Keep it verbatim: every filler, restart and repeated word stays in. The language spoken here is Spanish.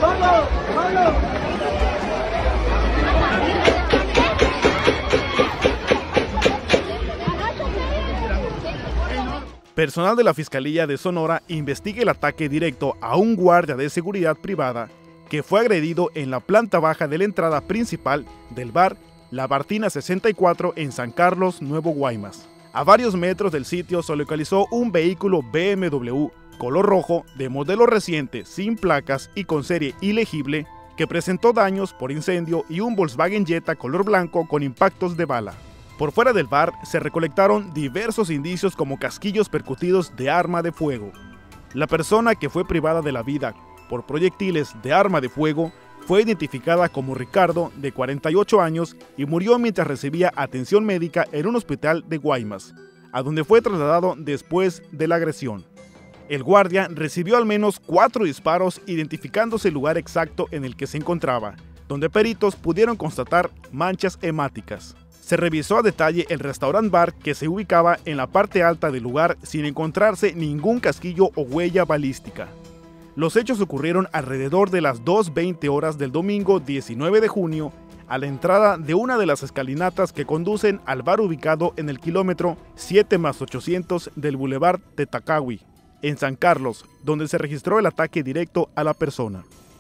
Personal de la Fiscalía de Sonora investiga el ataque directo a un guardia de seguridad privada que fue agredido en la planta baja de la entrada principal del bar La Bartina sesenta y cuatro en San Carlos, Nuevo Guaymas. A varios metros del sitio se localizó un vehículo B M W color rojo de modelo reciente, sin placas y con serie ilegible, que presentó daños por incendio, y un Volkswagen Jetta color blanco con impactos de bala. Por fuera del bar se recolectaron diversos indicios como casquillos percutidos de arma de fuego. La persona que fue privada de la vida por proyectiles de arma de fuego fue identificada como Ricardo, de cuarenta y ocho años, y murió mientras recibía atención médica en un hospital de Guaymas, a donde fue trasladado después de la agresión. El guardia recibió al menos cuatro disparos, identificándose el lugar exacto en el que se encontraba, donde peritos pudieron constatar manchas hemáticas. Se revisó a detalle el restaurant bar, que se ubicaba en la parte alta del lugar, sin encontrarse ningún casquillo o huella balística. Los hechos ocurrieron alrededor de las dos veinte horas del domingo diecinueve de junio, a la entrada de una de las escalinatas que conducen al bar ubicado en el kilómetro siete más ochocientos del Boulevard Tetacawi, en San Carlos, donde se registró el ataque directo a la persona.